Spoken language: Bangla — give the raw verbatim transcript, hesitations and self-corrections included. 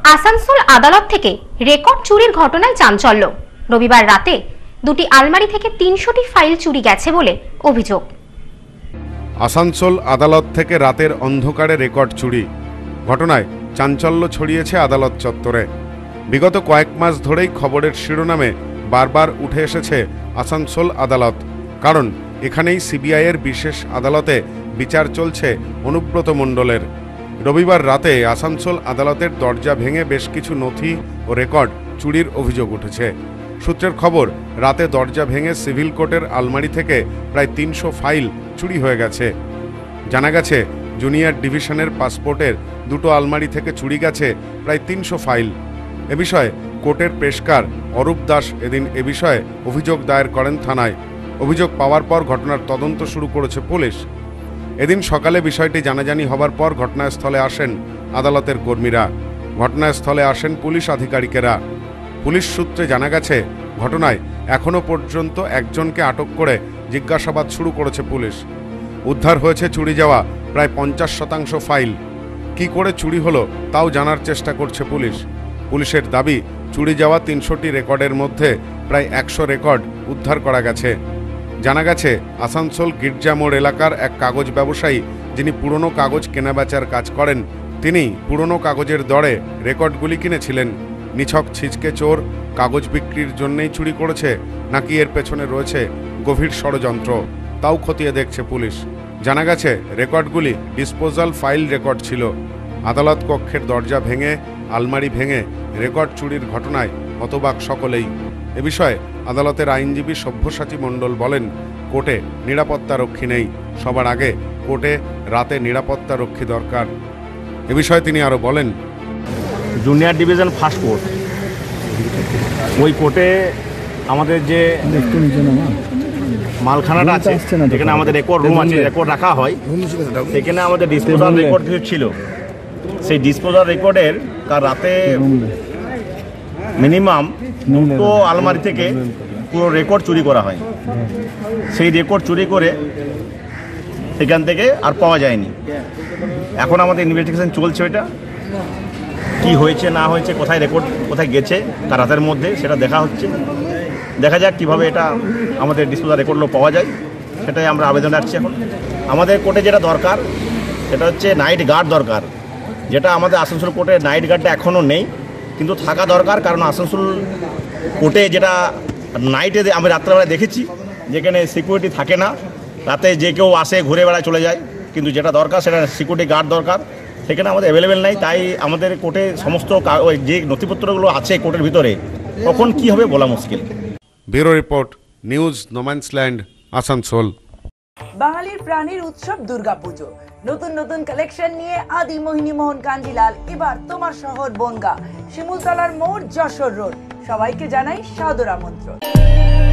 আসানসোল আদালত থেকে রেকর্ড চুরির ঘটনায় চাঞ্চল্য। রবিবার রাতে দুটি আলমারি থেকে তিনশোটি ফাইল চুরি গেছে বলে অভিযোগ। আসানসোল আদালত থেকে রাতের অন্ধকারে রেকর্ড চুরি ঘটনায় চাঞ্চল্য ছড়িয়েছে আদালত চত্বরে। বিগত কয়েক মাস ধরেই খবরের শিরোনামে বারবার উঠে এসেছে আসানসোল আদালত, কারণ এখানেই সিবিআইয়ের বিশেষ আদালতে বিচার চলছে অনুব্রত মণ্ডলের। রবিবার রাতে আসানসোল আদালতের দরজা ভেঙে বেশ কিছু নথি ও রেকর্ড চুরির অভিযোগ উঠেছে। সূত্রের খবর, রাতে দরজা ভেঙে সিভিল কোর্টের আলমারি থেকে প্রায় তিনশো ফাইল চুরি হয়ে গেছে। জানা গেছে, জুনিয়র ডিভিশনের পাসপোর্টের দুটো আলমারি থেকে চুরি গেছে প্রায় তিনশো ফাইল। এ বিষয়ে কোর্টের পেশকার অরূপ দাস এদিন এ বিষয়ে অভিযোগ দায়ের করেন থানায়। অভিযোগ পাওয়ার পর ঘটনার তদন্ত শুরু করেছে পুলিশ। এদিন সকালে বিষয়টি জানাজানি হবার পর ঘটনাস্থলে আসেন আদালতের কর্মীরা, ঘটনাস্থলে আসেন পুলিশ আধিকারিকেরা। পুলিশ সূত্রে জানা গেছে, ঘটনায় এখনও পর্যন্ত একজনকে আটক করে জিজ্ঞাসাবাদ শুরু করেছে পুলিশ। উদ্ধার হয়েছে চুরি যাওয়া প্রায় পঞ্চাশ শতাংশ ফাইল। কি করে চুরি হলো তাও জানার চেষ্টা করছে পুলিশ। পুলিশের দাবি, চুরি যাওয়া তিনশোটি রেকর্ডের মধ্যে প্রায় একশো রেকর্ড উদ্ধার করা গেছে। জানা গেছে, আসানসোল গির্জামোড় এলাকার এক কাগজ ব্যবসায়ী, যিনি পুরনো কাগজ কেনাবেচার কাজ করেন, তিনি পুরনো কাগজের দরে রেকর্ডগুলি কিনেছিলেন। নিছক ছিচকে চোর কাগজ বিক্রির জন্যই চুরি করেছে, নাকি এর পেছনে রয়েছে গভীর ষড়যন্ত্র, তাও খতিয়ে দেখছে পুলিশ। জানা গেছে, রেকর্ডগুলি ডিসপোজাল ফাইল রেকর্ড ছিল। আদালত কক্ষের দরজা ভেঙে আলমারি ভেঙে রেকর্ড চুরির ঘটনায় হতবাক সকলেই। এ বিষয়ে আদালতের আইনজীবী সব্যসাচী মণ্ডল বলেন, কোর্টে নিরাপত্তা রক্ষী নেই, সবার আগে কোর্টে রাতে নিরাপত্তা রক্ষী দরকার। এ বিষয়ে তিনি আরও বলেন, জুনিয়র ডিভিশন ফার্স্ট কোর্ট, ওই কোর্টে আমাদের যে মালখানাটা আছে, যেখানে আমাদের রেকর্ড রুম আছে, রেকর্ড রাখা হয়, সেখানে আমাদের ডিসপোজাল রেকর্ড কিছু ছিল। সেই ডিসপোজাল রেকর্ডের কার রাতে মিনিমাম দুটো আলমারি থেকে পুরো রেকর্ড চুরি করা হয়। সেই রেকর্ড চুরি করে সেখান থেকে আর পাওয়া যায়নি। এখন আমাদের ইনভেস্টিগেশন চলছে, ওইটা কি হয়েছে না হয়েছে, কোথায় রেকর্ড কোথায় গেছে তার রাতের মধ্যে, সেটা দেখা হচ্ছে। দেখা যাক কীভাবে এটা আমাদের ডিসপোজাল রেকর্ডগুলো পাওয়া যায়, সেটাই আমরা আবেদন রাখছি। এখন আমাদের কোর্টে যেটা দরকার সেটা হচ্ছে নাইট গার্ড দরকার, যেটা আমাদের আসানসোল কোর্টে নাইট গার্ডটা এখনও নেই, কিন্তু থাকা দরকার। কারণ আসানসোল কোর্টে যেটা নাইটে আমি রাত্রেবেলায় দেখেছি, যেখানে সিকিউরিটি থাকে না, রাতে যে কেউ আসে ঘুরে বেড়ায় চলে যায়, কিন্তু যেটা দরকার সেটা সিকিউরিটি গার্ড দরকার, সেখানে আমাদের অ্যাভেলেবেল নাই। তাই আমাদের কোর্টে সমস্ত যে নথিপত্রগুলো আছে কোর্টের ভিতরে, তখন কি হবে বলা মুশকিল। Bureau report, news no man's land, Asansol. বাঙালির প্রাণীর উৎসব দুর্গাপুজো, নতুন নতুন কালেকশন নিয়ে আদি মোহিনী মোহন কাঞ্জিলাল এবার তোমার শহর বনগাঁ, শিমুলতলার মোড়, যশোর রোড। সবাইকে জানাই সাদর আমন্ত্রণ।